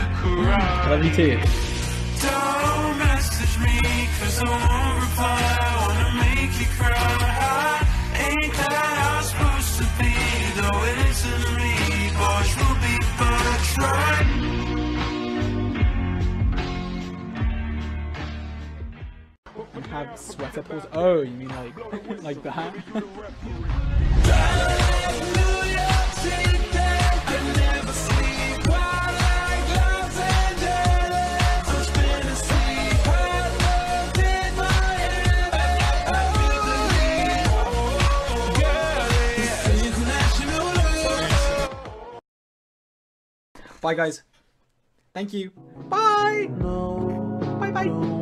I love you too. Don't message me, cause I won't reply. I wanna make you cry. Ain't that how it's supposed to be? Though it isn't me, boys will be but right. Have sweater pulls. Oh, you mean like that? Bye guys. Thank you. Bye. Bye bye.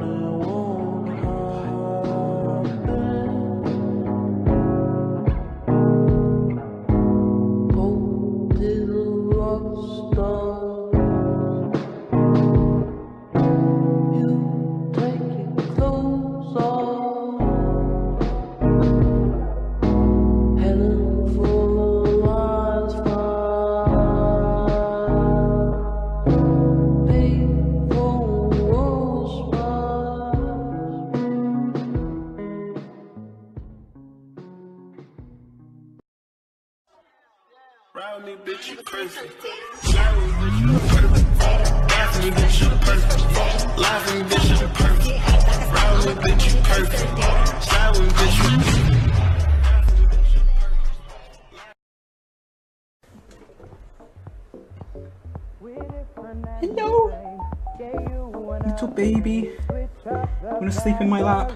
Round me, bitch, you perfect. Round me, bitch, you perfect. Laugh me, bitch, you perfect. Laugh me, bitch, you perfect. Round me, bitch, you perfect. Slide me, bitch, you perfect. Hello, little baby. Wanna sleep in my lap?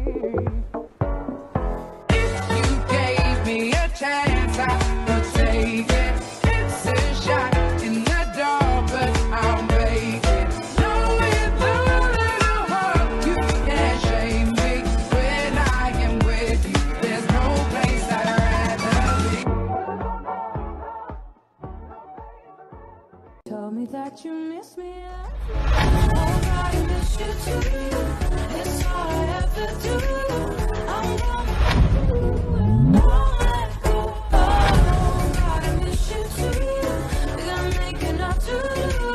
If you gave me a chance, I would take it. It's a shot in the dark, but I'll make it. Knowing the little heart, you can't shame me. When I am with you, there's no place I'd rather be. Tell me that you miss me. I miss you too. It's all I ever do. I'm gonna let go. Oh, God, I miss you too. Think I'm making up to you.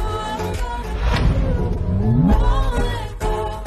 I'm gonna let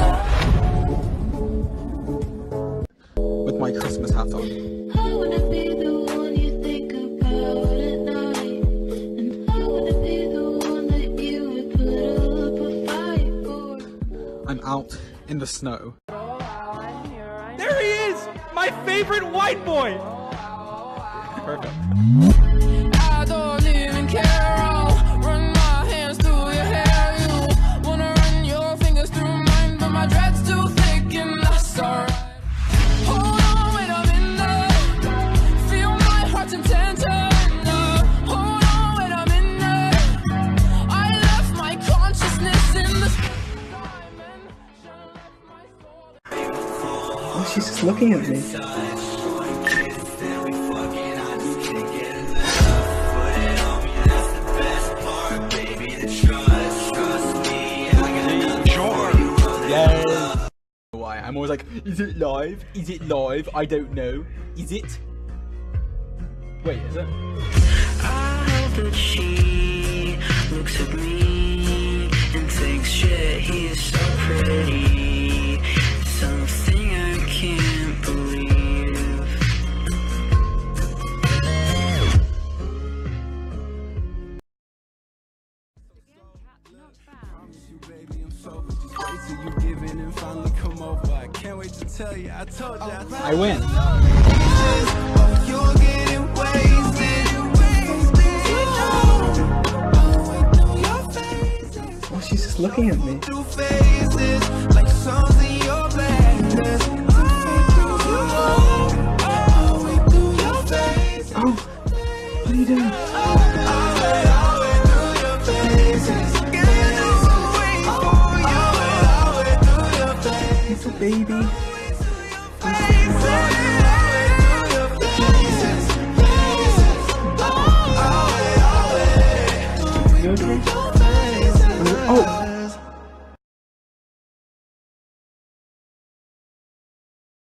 go. With my Christmas hat on. I wanna be the one you think about at night, and I wanna be the one that you would put up a fight for. I'm out in the snow. There he is! My favorite white boy! Perfect. I don't even care. I'll run my hands through your hair. You wanna run your fingers through mine, but my dread's too thick and that's alright. Hold on, wait a minute. Feel my heart's intention. Hold on, wait a minute. I left my consciousness in the Oh, she's just looking at me. Yes. Why? I'm always like, is it live? Is it live? I don't know. Is it? Wait, is it? I hope that she looks at me and thinks, shit, he is so pretty. Something I can't believe. I win. Oh, she's just looking at me. Oh, what are you doing? Little baby.